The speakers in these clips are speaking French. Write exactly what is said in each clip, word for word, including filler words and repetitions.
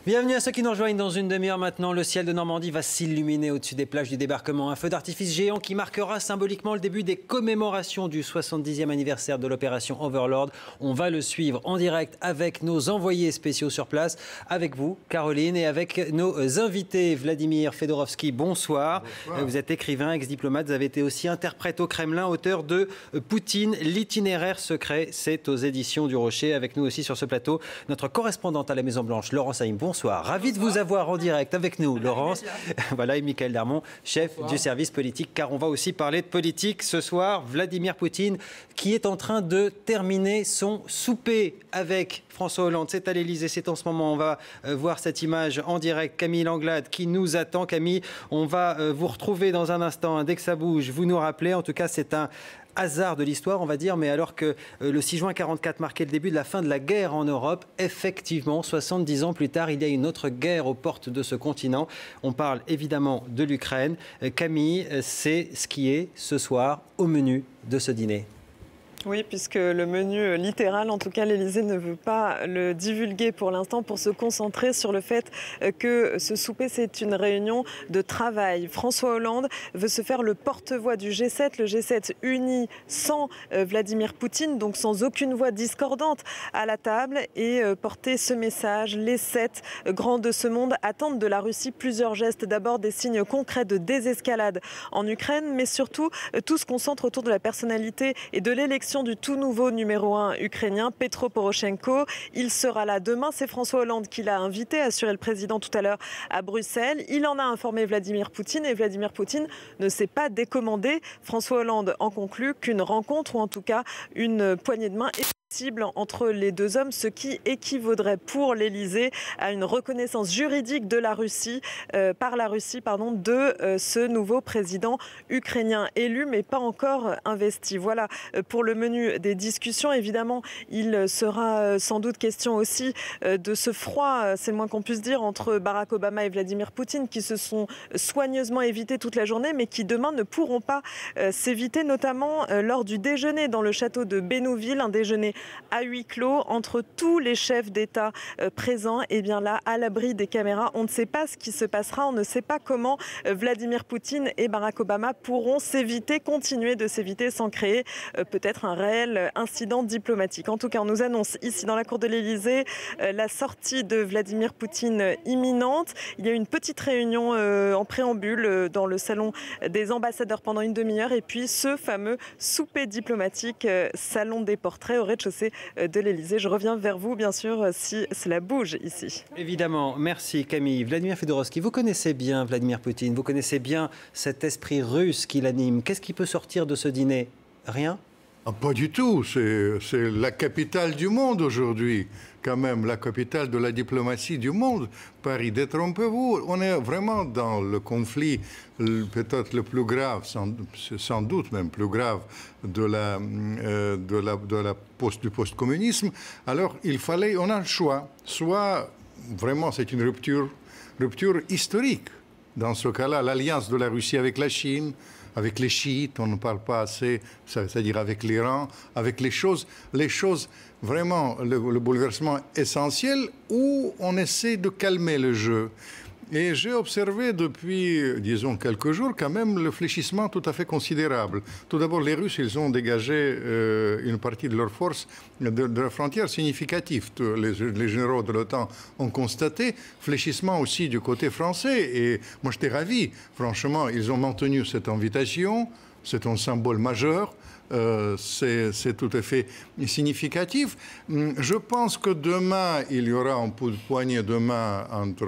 Bienvenue à ceux qui nous rejoignent dans une demi-heure maintenant. Le ciel de Normandie va s'illuminer au-dessus des plages du débarquement. Un feu d'artifice géant qui marquera symboliquement le début des commémorations du soixante-dixième anniversaire de l'opération Overlord. On va le suivre en direct avec nos envoyés spéciaux sur place, avec vous, Caroline, et avec nos invités. Vladimir Fedorovski, bonsoir. bonsoir. Vous êtes écrivain, ex-diplomate. Vous avez été aussi interprète au Kremlin, auteur de Poutine, l'itinéraire secret. C'est aux éditions du Rocher. Avec nous aussi sur ce plateau, notre correspondante à la Maison-Blanche, Laurence Haïm. Bonsoir. Ravi de vous avoir en direct avec nous, Laurence. Voilà, et Michael Darmon, chef Bonsoir. du service politique, car on va aussi parler de politique ce soir. Vladimir Poutine, qui est en train de terminer son souper avec François Hollande. C'est à l'Élysée, c'est en ce moment. On va euh, voir cette image en direct. Camille Langlade qui nous attend. Camille, on va euh, vous retrouver dans un instant. Dès que ça bouge, vous nous rappelez. En tout cas, c'est un hasard de l'histoire, on va dire, mais alors que euh, le six juin quarante-quatre marquait le début de la fin de la guerre en Europe, effectivement, soixante-dix ans plus tard, il y a une autre guerre aux portes de ce continent. On parle évidemment de l'Ukraine. Euh, Camille, c'est ce qui est ce soir au menu de ce dîner. Oui, puisque le menu littéral, en tout cas l'Élysée ne veut pas le divulguer pour l'instant pour se concentrer sur le fait que ce souper c'est une réunion de travail. François Hollande veut se faire le porte-voix du G sept, le G sept uni sans Vladimir Poutine, donc sans aucune voix discordante à la table, et porter ce message. Les sept grands de ce monde attendent de la Russie plusieurs gestes, d'abord des signes concrets de désescalade en Ukraine, mais surtout tout se concentre autour de la personnalité et de l'élection du tout nouveau numéro un ukrainien, Petro Poroshenko. Il sera là demain. C'est François Hollande qui l'a invité, assuré le président tout à l'heure à Bruxelles. Il en a informé Vladimir Poutine et Vladimir Poutine ne s'est pas décommandé. François Hollande en conclut qu'une rencontre, ou en tout cas une poignée de main, est possible entre les deux hommes, ce qui équivaudrait pour l'Élysée à une reconnaissance juridique de la Russie, euh, par la Russie, pardon, de euh, ce nouveau président ukrainien élu, mais pas encore investi. Voilà pour le menu des discussions. Évidemment, il sera sans doute question aussi euh, de ce froid, c'est le moins qu'on puisse dire, entre Barack Obama et Vladimir Poutine, qui se sont soigneusement évités toute la journée, mais qui demain ne pourront pas euh, s'éviter, notamment euh, lors du déjeuner dans le château de Bénouville, un déjeuner à huis clos entre tous les chefs d'État euh, présents. Et bien là, à l'abri des caméras, on ne sait pas ce qui se passera, on ne sait pas comment euh, Vladimir Poutine et Barack Obama pourront s'éviter, continuer de s'éviter sans créer euh, peut-être un réel incident diplomatique. En tout cas, on nous annonce ici dans la cour de l'Élysée euh, la sortie de Vladimir Poutine imminente. Il y a une petite réunion euh, en préambule euh, dans le salon des ambassadeurs pendant une demi-heure, et puis ce fameux souper diplomatique, euh, salon des portraits au rez-de-chaussée de l'Élysée. Je reviens vers vous, bien sûr, si cela bouge ici. Évidemment. Merci, Camille. Vladimir Fedorovski, vous connaissez bien Vladimir Poutine, vous connaissez bien cet esprit russe qui l'anime. Qu'est-ce qui peut sortir de ce dîner? Rien? Ah, pas du tout. C'est la capitale du monde aujourd'hui, quand même, la capitale de la diplomatie du monde. Paris, détrompez-vous, on est vraiment dans le conflit peut-être le plus grave, sans, sans doute même plus grave, de la, euh, de la, de la post, du post-communisme. Alors, il fallait, on a le choix. Soit, vraiment, c'est une rupture, rupture historique. Dans ce cas-là, l'alliance de la Russie avec la Chine, avec les chiites, on ne parle pas assez, c'est-à-dire avec l'Iran, avec les choses, les choses vraiment, le, le bouleversement essentiel, où on essaie de calmer le jeu. Et j'ai observé depuis, disons, quelques jours, quand même, le fléchissement tout à fait considérable. Tout d'abord, les Russes, ils ont dégagé euh, une partie de leurs forces de, de la frontière significative. Les, les généraux de l'OTAN ont constaté fléchissement aussi du côté français. Et moi, j'étais ravi. Franchement, ils ont maintenu cette invitation. C'est un symbole majeur. Euh, c'est tout à fait significatif. Je pense que demain, il y aura un coup de poignée de main entre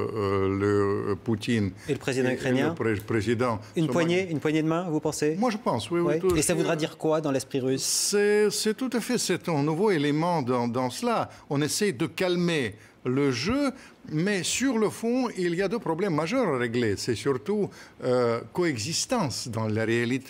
euh, le Poutine et le président et, ukrainien. Et le pré président. Une poignée, une poignée de main, vous pensez? Moi, je pense, oui. Ouais. oui tout, et ça voudra dire quoi dans l'esprit russe? C'est tout à fait, c'est un nouveau élément dans, dans cela. On essaie de calmer le jeu, mais sur le fond, il y a deux problèmes majeurs à régler. C'est surtout euh, coexistence dans la réalité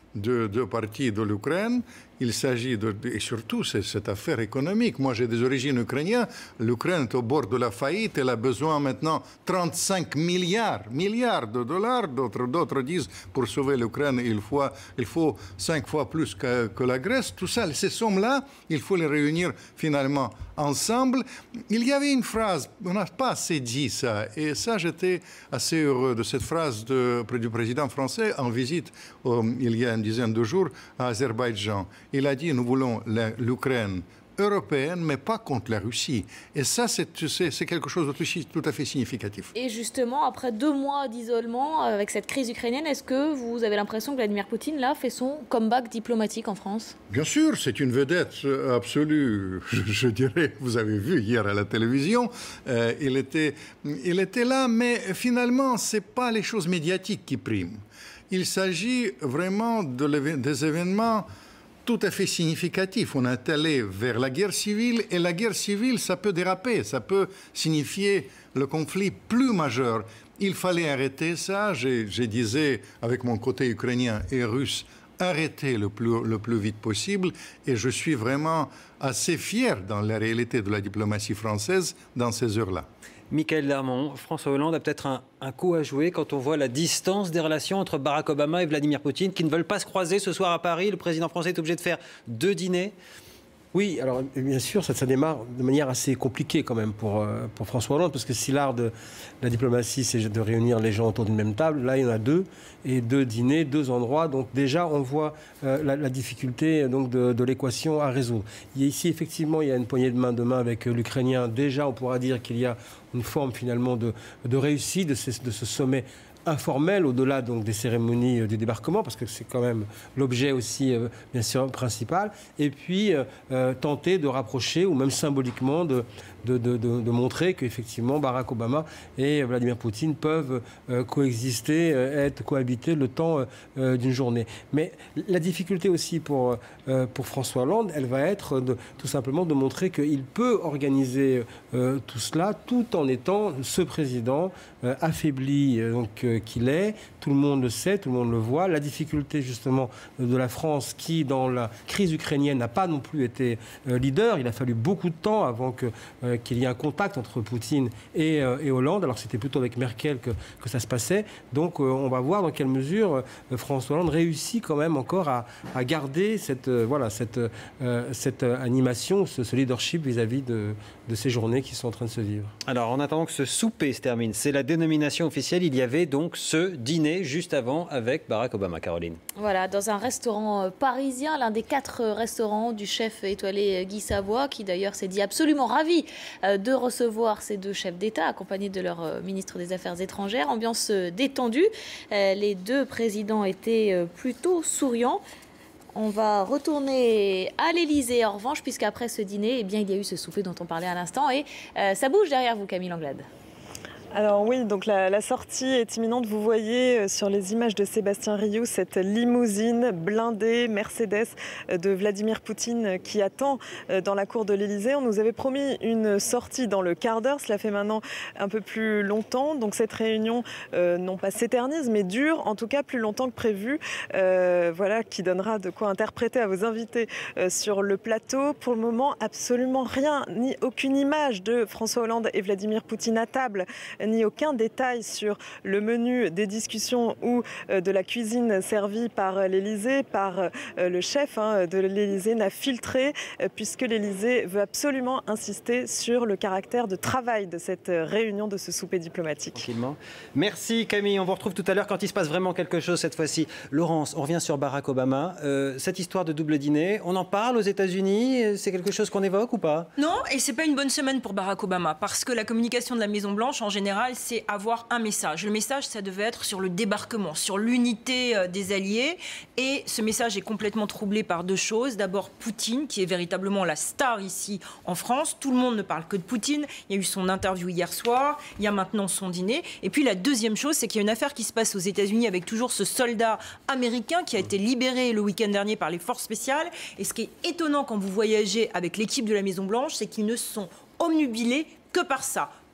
de deux parties de l'Ukraine. Il s'agit de, et surtout, c'est cette affaire économique. Moi, j'ai des origines ukrainiennes. L'Ukraine est au bord de la faillite. Elle a besoin maintenant de trente-cinq milliards, milliards de dollars. D'autres, d'autres disent, pour sauver l'Ukraine, il faut, il faut cinq fois plus que, que la Grèce. Tout ça, ces sommes-là, il faut les réunir finalement ensemble. Il y avait une phrase, on n'a pas assez dit ça. Et ça, j'étais assez heureux de cette phrase de, du président français en visite euh, il y a une dizaine de jours à Azerbaïdjan. Il a dit, nous voulons l'Ukraine européenne, mais pas contre la Russie. Et ça, c'est quelque chose de tout à fait significatif. Et justement, après deux mois d'isolement avec cette crise ukrainienne, est-ce que vous avez l'impression que Vladimir Poutine, là, fait son comeback diplomatique en France? Bien sûr, c'est une vedette absolue, je, je dirais. Vous avez vu hier à la télévision, euh, il, était, il était là, mais finalement, ce n'est pas les choses médiatiques qui priment. Il s'agit vraiment de des événements tout à fait significatifs. On est allé vers la guerre civile, et la guerre civile, ça peut déraper, ça peut signifier le conflit plus majeur. Il fallait arrêter ça, je, je disais, avec mon côté ukrainien et russe, arrêter le plus, le plus vite possible, et je suis vraiment assez fier dans la réalité de la diplomatie française dans ces heures-là. Michaël Darmon, François Hollande a peut-être un, un coup à jouer quand on voit la distance des relations entre Barack Obama et Vladimir Poutine, qui ne veulent pas se croiser ce soir à Paris. Le président français est obligé de faire deux dîners. Oui, alors bien sûr, ça, ça démarre de manière assez compliquée quand même pour, euh, pour François Hollande, parce que si l'art de la diplomatie, c'est de réunir les gens autour d'une même table, là, il y en a deux, et deux dîners, deux endroits. Donc déjà, on voit euh, la, la difficulté donc, de, de l'équation à résoudre. Il y a ici, effectivement, il y a une poignée de main de main avec euh, l'Ukrainien. Déjà, on pourra dire qu'il y a une forme, finalement, de, de réussite de, ces, de ce sommet informel, au-delà donc des cérémonies euh, du débarquement, parce que c'est quand même l'objet aussi, euh, bien sûr, principal, et puis euh, euh, tenter de rapprocher, ou même symboliquement, de, de, de, de, de montrer qu'effectivement Barack Obama et Vladimir Poutine peuvent euh, coexister, euh, être cohabiter le temps euh, d'une journée. Mais la difficulté aussi pour, euh, pour François Hollande, elle va être de, tout simplement de montrer qu'il peut organiser euh, tout cela tout en étant ce président euh, affaibli euh, donc, euh, qu'il est. Tout le monde le sait, tout le monde le voit. La difficulté justement de la France qui, dans la crise ukrainienne, n'a pas non plus été euh, leader. Il a fallu beaucoup de temps avant que, euh, qu'il y ait un contact entre Poutine et, euh, et Hollande, alors que c'était plutôt avec Merkel que, que ça se passait. Donc euh, on va voir dans quelle mesure euh, François Hollande réussit quand même encore à, à garder cette, euh, voilà, cette, euh, cette animation, ce, ce leadership vis-à-vis de, de ces journées qui sont en train de se vivre. Alors en attendant que ce souper se termine, c'est la dénomination officielle, il y avait donc ce dîner juste avant avec Barack Obama, Caroline. Voilà, dans un restaurant parisien, l'un des quatre restaurants du chef étoilé Guy Savoy, qui d'ailleurs s'est dit absolument ravi de recevoir ces deux chefs d'État, accompagnés de leur ministre des Affaires étrangères. Ambiance détendue, les deux présidents étaient plutôt souriants. On va retourner à l'Élysée en revanche, puisqu'après ce dîner, eh bien, il y a eu ce souper dont on parlait à l'instant. Et euh, ça bouge derrière vous, Camille Anglade. Alors oui, donc la, la sortie est imminente. Vous voyez sur les images de Sébastien Rioux cette limousine blindée Mercedes de Vladimir Poutine qui attend dans la cour de l'Élysée. On nous avait promis une sortie dans le quart d'heure. Cela fait maintenant un peu plus longtemps. Donc cette réunion, euh, non pas s'éternise, mais dure en tout cas plus longtemps que prévu. Euh, voilà, qui donnera de quoi interpréter à vos invités euh, sur le plateau. Pour le moment, absolument rien, ni aucune image de François Hollande et Vladimir Poutine à table, ni aucun détail sur le menu des discussions ou euh, de la cuisine servie par l'Élysée, par euh, le chef hein, de l'Élysée n'a filtré, euh, puisque l'Élysée veut absolument insister sur le caractère de travail de cette réunion, de ce souper diplomatique. Tranquillement. Merci Camille, on vous retrouve tout à l'heure quand il se passe vraiment quelque chose cette fois-ci. Laurence, on revient sur Barack Obama. Euh, cette histoire de double dîner, on en parle aux États-Unis? C'est quelque chose qu'on évoque ou pas? Non, et c'est pas une bonne semaine pour Barack Obama, parce que la communication de la Maison-Blanche, en général, c'est avoir un message. Le message, ça devait être sur le débarquement, sur l'unité des alliés. Et ce message est complètement troublé par deux choses. D'abord, Poutine, qui est véritablement la star ici en France. Tout le monde ne parle que de Poutine. Il y a eu son interview hier soir. Il y a maintenant son dîner. Et puis la deuxième chose, c'est qu'il y a une affaire qui se passe aux États-Unis avec toujours ce soldat américain qui a été libéré le week-end dernier par les forces spéciales. Et ce qui est étonnant quand vous voyagez avec l'équipe de la Maison-Blanche, c'est qu'ils ne sont omnubilés que par ça.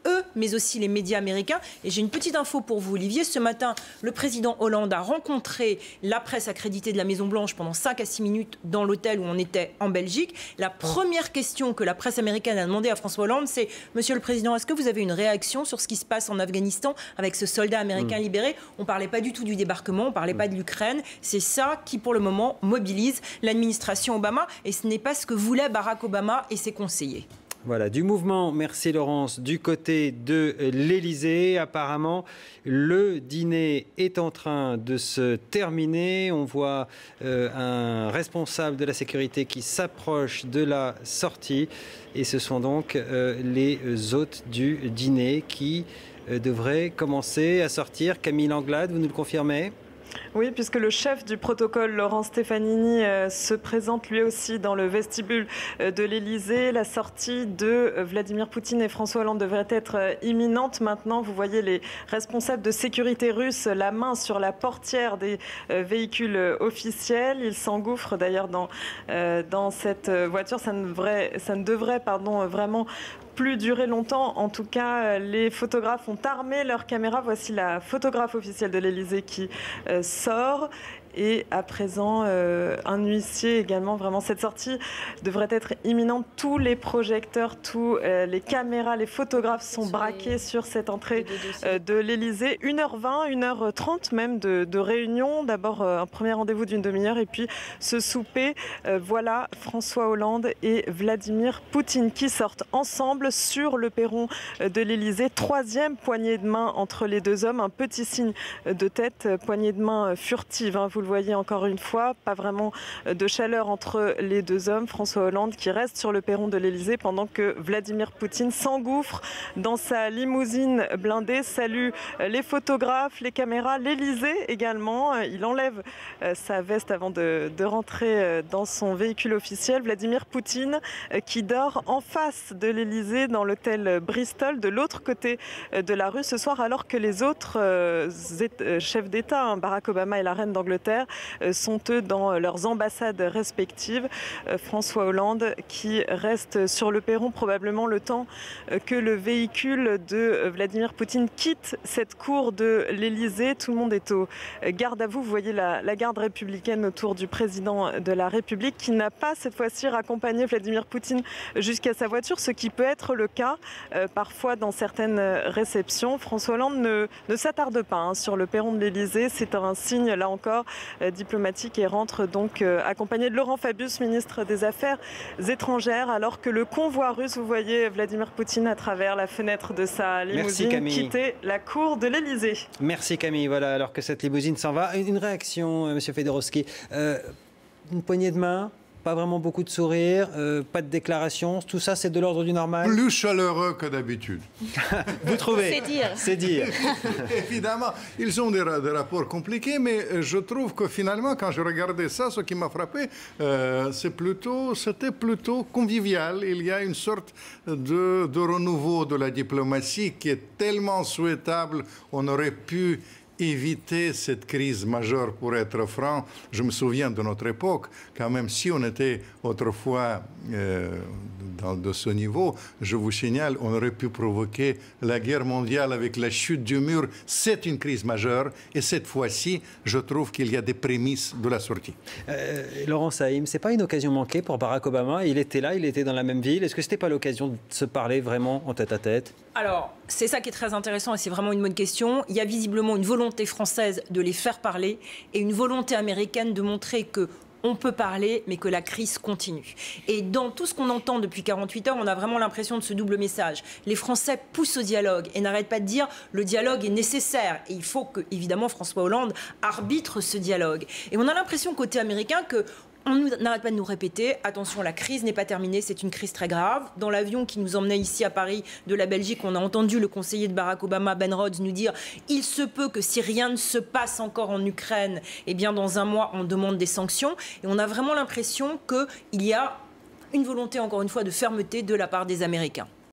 eux, mais aussi les médias américains. Et j'ai une petite info pour vous, Olivier. Ce matin, le président Hollande a rencontré la presse accréditée de la Maison-Blanche pendant cinq à six minutes dans l'hôtel où on était en Belgique. La première question que la presse américaine a demandé à François Hollande, c'est « Monsieur le Président, est-ce que vous avez une réaction sur ce qui se passe en Afghanistan avec ce soldat américain mmh. libéré ?» On ne parlait pas du tout du débarquement, on ne parlait mmh. pas de l'Ukraine. C'est ça qui, pour le moment, mobilise l'administration Obama. Et ce n'est pas ce que voulait Barack Obama et ses conseillers. Voilà, du mouvement, merci Laurence, du côté de l'Élysée. Apparemment, le dîner est en train de se terminer. On voit euh, un responsable de la sécurité qui s'approche de la sortie. Et ce sont donc euh, les hôtes du dîner qui euh, devraient commencer à sortir. Camille Langlade, vous nous le confirmez ? Oui, puisque le chef du protocole, Laurent Stefanini, euh, se présente lui aussi dans le vestibule euh, de l'Élysée. La sortie de euh, Vladimir Poutine et François Hollande devrait être euh, imminente. Maintenant, vous voyez les responsables de sécurité russes, la main sur la portière des euh, véhicules euh, officiels. Ils s'engouffrent d'ailleurs dans, euh, dans cette voiture. Ça ne devrait, ça ne devrait pardon, vraiment plus durer longtemps. En tout cas, les photographes ont armé leurs caméras. Voici la photographe officielle de l'Élysée qui euh, sort. Et à présent, euh, un huissier également. Vraiment, cette sortie devrait être imminente. Tous les projecteurs, tous euh, les caméras, les photographes sont braqués les... sur cette entrée euh, de l'Élysée. une heure vingt, une heure trente même de, de réunion. D'abord, euh, un premier rendez-vous d'une demi-heure et puis ce souper. Euh, voilà François Hollande et Vladimir Poutine qui sortent ensemble sur le perron de l'Élysée. Troisième poignée de main entre les deux hommes. Un petit signe de tête, poignée de main furtive, hein, vous le voyez encore une fois, pas vraiment de chaleur entre les deux hommes. François Hollande qui reste sur le perron de l'Élysée pendant que Vladimir Poutine s'engouffre dans sa limousine blindée, salue les photographes, les caméras, l'Élysée également. Il enlève sa veste avant de, de rentrer dans son véhicule officiel. Vladimir Poutine qui dort en face de l'Élysée dans l'hôtel Bristol, de l'autre côté de la rue ce soir, alors que les autres chefs d'État, hein, Barack Obama et la reine d'Angleterre, sont eux dans leurs ambassades respectives. François Hollande qui reste sur le perron probablement le temps que le véhicule de Vladimir Poutine quitte cette cour de l'Élysée. Tout le monde est au garde à vous. Vous voyez la, la garde républicaine autour du président de la République qui n'a pas cette fois-ci raccompagné Vladimir Poutine jusqu'à sa voiture, ce qui peut être le cas euh, parfois dans certaines réceptions. François Hollande ne, ne s'attarde pas hein, sur le perron de l'Élysée. C'est un signe là encore Euh, diplomatique et rentre donc euh, accompagné de Laurent Fabius, ministre des Affaires étrangères, alors que le convoi russe, vous voyez Vladimir Poutine à travers la fenêtre de sa limousine quitter la cour de l'Élysée. Merci Camille. Voilà, alors que cette limousine s'en va. Une réaction, euh, Monsieur Fedorowski. Euh, une poignée de main, pas vraiment beaucoup de sourires, euh, pas de déclaration. Tout ça, c'est de l'ordre du normal? Plus chaleureux que d'habitude. Vous trouvez? C'est dire. C'est dire. Évidemment, ils ont des, des rapports compliqués, mais je trouve que finalement, quand je regardais ça, ce qui m'a frappé, euh, c'est plutôt, c'était plutôt convivial. Il y a une sorte de, de renouveau de la diplomatie qui est tellement souhaitable. On aurait pu éviter cette crise majeure, pour être franc. Je me souviens de notre époque, quand même, si on était autrefois euh, dans, de ce niveau, je vous signale, on aurait pu provoquer la guerre mondiale avec la chute du mur. C'est une crise majeure et cette fois-ci, je trouve qu'il y a des prémices de la sortie. Euh, Laurent Saïm, c'est pas une occasion manquée pour Barack Obama? Il était là, il était dans la même ville. Est-ce que c'était pas l'occasion de se parler vraiment en tête à tête? Alors, c'est ça qui est très intéressant et c'est vraiment une bonne question. Il y a visiblement une volonté française de les faire parler et une volonté américaine de montrer que on peut parler, mais que la crise continue. Et dans tout ce qu'on entend depuis quarante-huit heures, on a vraiment l'impression de ce double message. Les Français poussent au dialogue et n'arrêtent pas de dire le dialogue est nécessaire. Et il faut que, évidemment, François Hollande arbitre ce dialogue. Et on a l'impression, côté américain, que on n'arrête pas de nous répéter, attention, la crise n'est pas terminée, c'est une crise très grave. Dans l'avion qui nous emmenait ici à Paris de la Belgique, on a entendu le conseiller de Barack Obama, Ben Rhodes, nous dire « Il se peut que si rien ne se passe encore en Ukraine, eh bien dans un mois, on demande des sanctions. » Et on a vraiment l'impression qu'il y a une volonté, encore une fois, de fermeté de la part des Américains.